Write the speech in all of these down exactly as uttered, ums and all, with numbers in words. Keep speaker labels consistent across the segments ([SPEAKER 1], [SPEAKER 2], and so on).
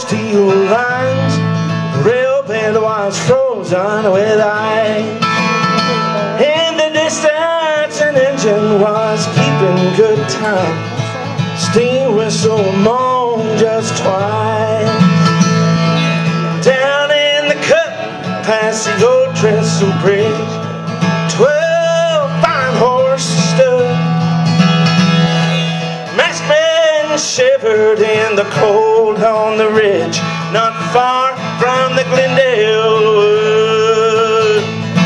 [SPEAKER 1] steel lines. The rail bed was frozen with ice. In the distance an engine was keeping good time. Steam whistle moaned just twice. Down in the cut past the old trestle bridge, twelve fine horses stood. Masked men shivered in the cold on the ridge, not far from the Glendale wood.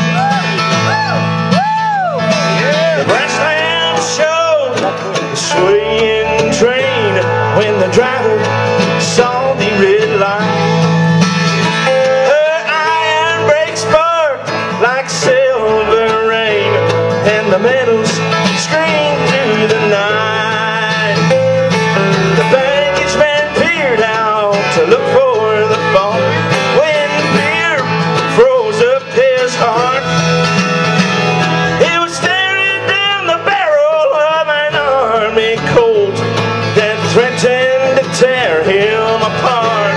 [SPEAKER 1] The brass lamps showed the swaying train when the driver saw the red light. Her iron brakes sparked like silver rain, and the metals screamed through the night. The baggage man peered out to look for the phone when fear froze up his heart. He was staring down the barrel of an army Colt that threatened to tear him apart.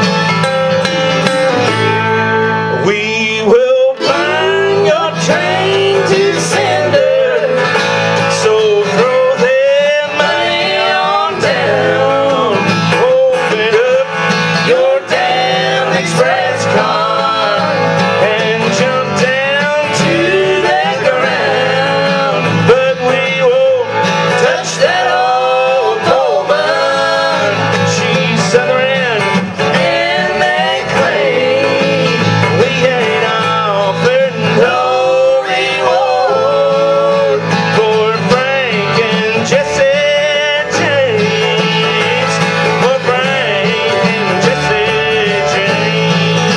[SPEAKER 1] We will burn your train to cinder, so throw that money on down. Open up your damn express car and jump down to the ground. But we won't touch that old Coleman. She's Southern and they claim we ain't offered no reward for Frank and Jesse James. For Frank and Jesse James.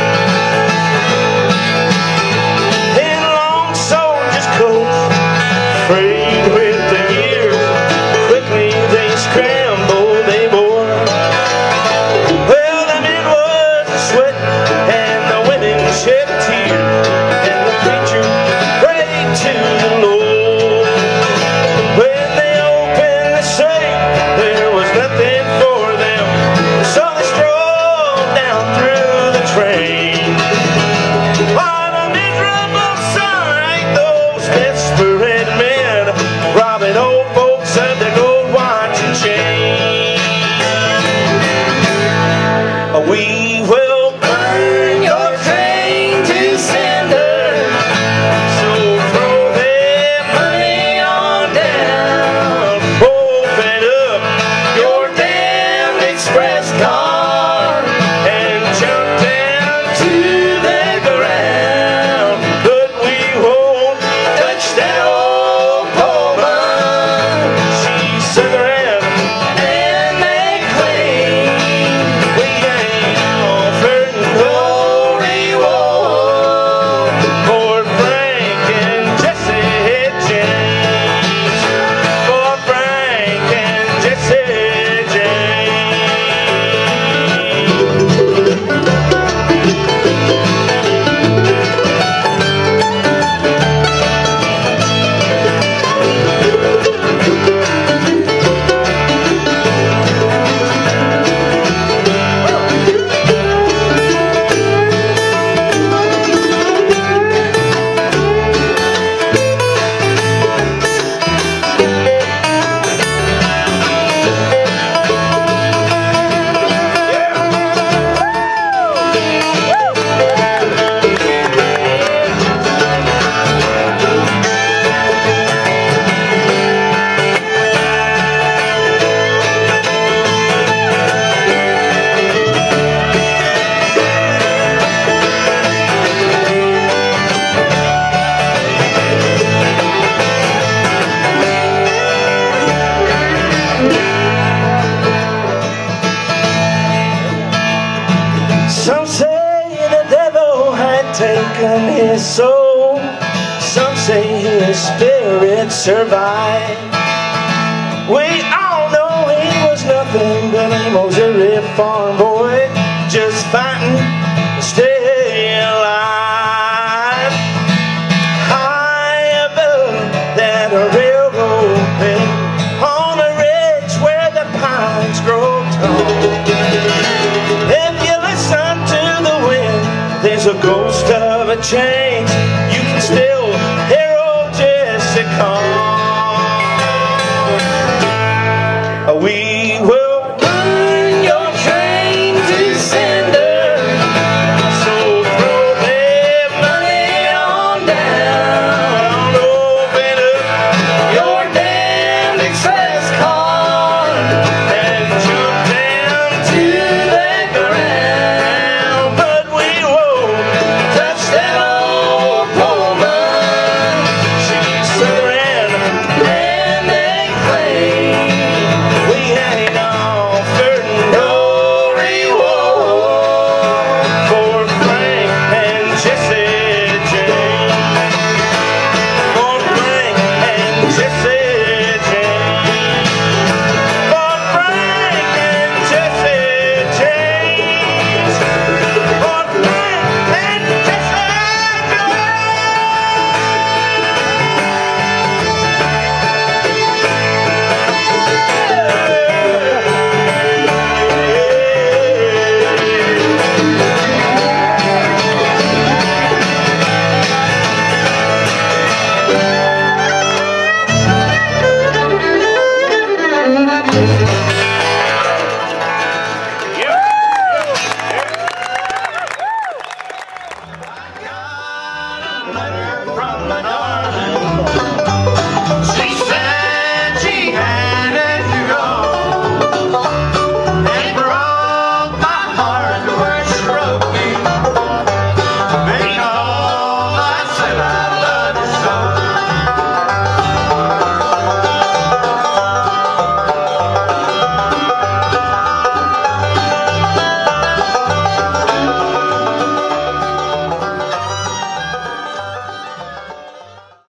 [SPEAKER 1] In long soldiers' coats, frayed with the years, quickly they scrambled, they bore. Well, the men was a sweat, and the women shed tears, and the preacher prayed to the Lord. When they opened the safe, there was nothing for them, so they strolled down through the train. What a miserable sight, those desperate men robbing old folks of their gold watch and chain. We will burn your train to cinder, so throw that money on down. Open up your damn express car and jump down to the ground. But we won't touch that old Pullman. She's Southern and they claim we ain't offered no reward for Frank and Jesse James. For Frank and Jesse James. Some say the devil had taken his soul, some say his spirit survived. We all know he was nothing but a Missouri farm boy, just fighting to stay alive. High above that railroad bed, on a ridge where the pines grow tall, change.